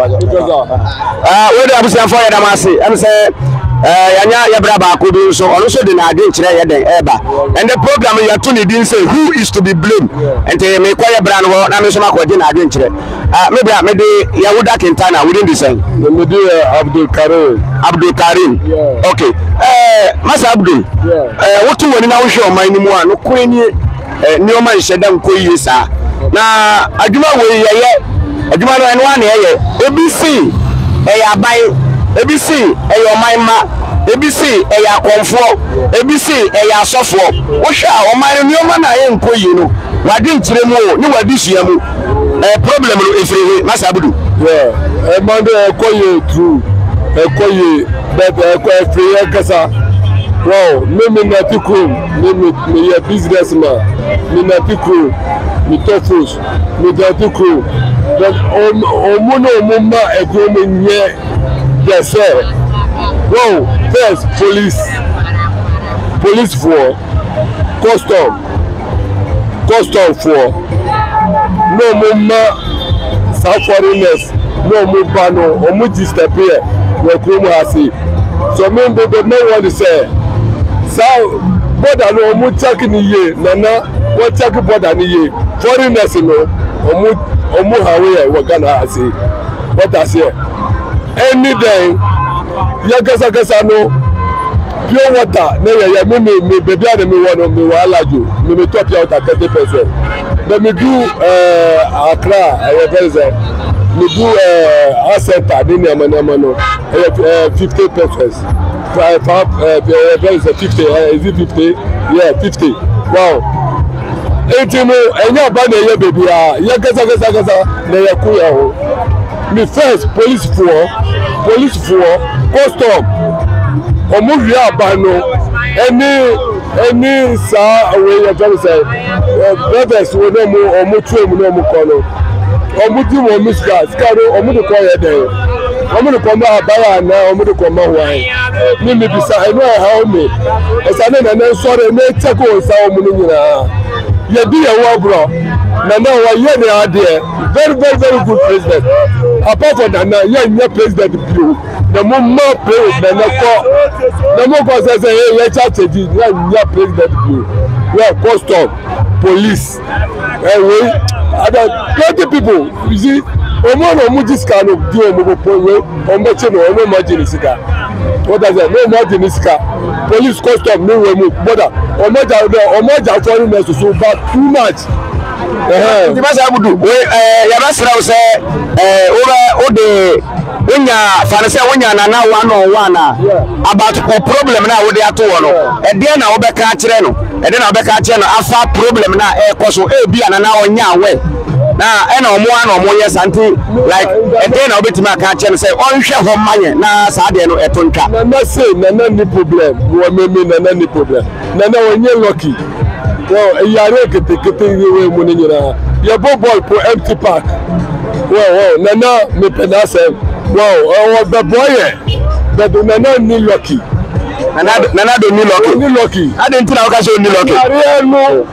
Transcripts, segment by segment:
we do abusia for yadamase am say yanya yebra ba ko bi so ono so de na ade nkire yeden eba and the program you to need in say who is to be blamed and me kwa yebra no na me so makodi na ade nkire me de yahuda kintana within the same me de Abdul Karim okay Masa Abdul wotu woni na wo hwe oman ni mu a no ko ni ni o man hyeda nko yi sa na adwuma we yeye adwuma no eno ane yeye ABC abai ABC oman ma ABC akonfo ABC asofo wo hwe a oman ni o ma na ye nko yi no wadi nkire mu ni wadi hia mu problem no efiri Masa Abdul mande ekoye true ekoye but ekoye kasa wow me na tikro me ya businessman me na tikro me tofus me da tikro but omuno omuma ekro nye yes wow first police for custom for no muma South foreigners no mubano omu disturb here we krom hasi so me be no want to say so border no omu check ni ye nana we check border ni ye foreigners no omu hawe we Ghana hasi what I say any day ya gasa no pure water na me baby and me want me walajo me top out at 30%. But me do Accra me do asset in Yamanamano 50 pesos. 50 is it 50? Yeah, 50. Wow. Etimo enya ba na ye baby ya gasa na ya kuya ho. Me first police for custom omu ria ba no any sa we ya tell say brothers we no mu omu tuemu no mu kono omu di mo miska skaro omu de ko ye den omu de ko ma abaya na omu de ko ma wan ni me bisa eno how me esa na sore na check o sa omu ni nyina ye di ye wo bro na wa ye ni ade very good president apart from that na ye nya president bio the moment president na ko say ye charge di nya president bio we custom police we other 20 people you see omo this kind of do omo we omo che no omo margin sika what does that no margin sika police custom no we move border omo ja foreign so but too much the Masa Abdul we ya basra we say o de wonya fanase wonya na 101 about problem na wo de ato wo no e de na wo be ka kire no afa problem na e koso e bia na onya we na e na omo yes anti like e de na obetima ka kire no say onhwe ho manye na sa de no etontwa na say na ni problem wo meme na ni problem na onye lucky well yare kete we mu ni nyina ye ball po empty park well na me penase wow the boy but nana ni lucky nana do ni lucky I didn't know ka so ni lucky are no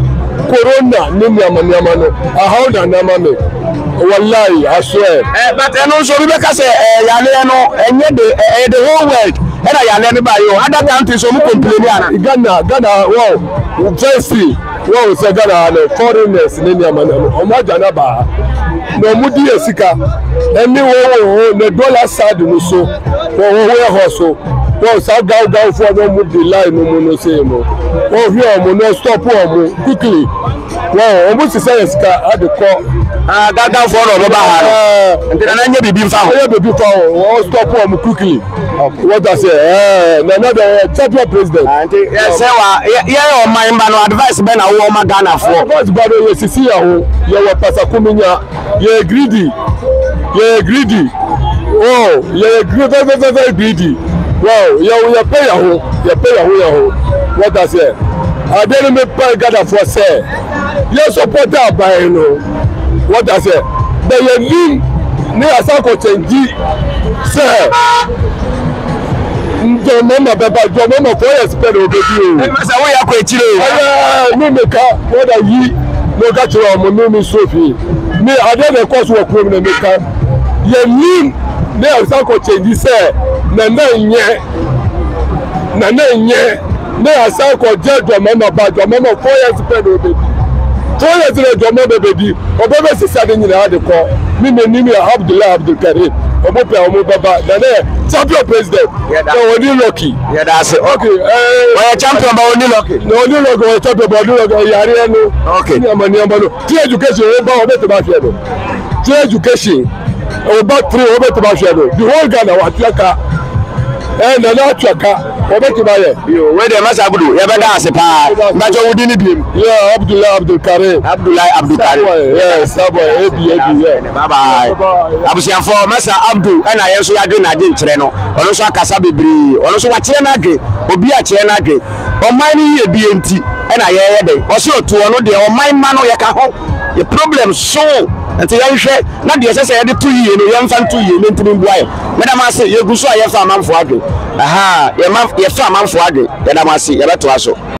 corona ni nyama no how da na mame wallahi I swear but eno so bi be ka say yale no enye the whole world era yale ni ba yo other countries so mu complain ana Ghana wow Chelsea wow say Ghana no foreigners ni nyama no o ma jana ba no mudi esika eni wo ne dollar side no so wo ho so wo sa gaw for no mudi line no no say mo wo hwe mo no stop mo quickly wo o mu se say esika adeko gaw for no ba ha na nya bibi mfa ho wo stop mo quickly what I say na the champion president say wa ye o man ba no advice be na wo ma Ghana for advice ba do ye sisi ya ho ye wo pasakuminya ye greedy oh ye very greedy wow ye pay ya ho what I say I didn't me pay Ghana for say ye support by no what I say but ye lim ni asako change say ndo mama baba do mama for your spend obebi o e masa wo ya ko echire ni meka what yi no ga chiro mo no mi sofi me ade the course work room na meka ye nim na asa ko change say na nye na asa ko je do mama ba do mama 4 years spend o baby 4 years le do mama baby o bebe se sa de nyina de ko mi menimi Abdullah Abdul Karim o mo pe o mo baba na champion president so oni lucky yeah that's it okay we champion ba oni lucky no oni lucky we champion ba oni lucky yare enu okay ni amani ambalo ti education o ba o be te ba fe do ti education o ba 3 o be te ba fe do the whole Ghana wa tiaka na na tiaka o be te ba ye yo we dey masa abudu ye be da ase pa na jo wudi ni biem yeah Abdullah Abdul Karim yeah sabo ebi yeah bye bye abusianfo masa Abdul na ye so ya de na de nkyere no ono so akasa bebiri ono so wa kire na age obi a kire na age oman ni ye bi enti na ye de o so otu ono de oman ma no ye ka ho ye problem so enti ye hwe na de sese ye de tu yiye no ye mfa tu yiye no ntimi bua ye meda ma se ye gu so a ye fa amanfo age aha ye fa amanfo age ye da ma se ye beto aso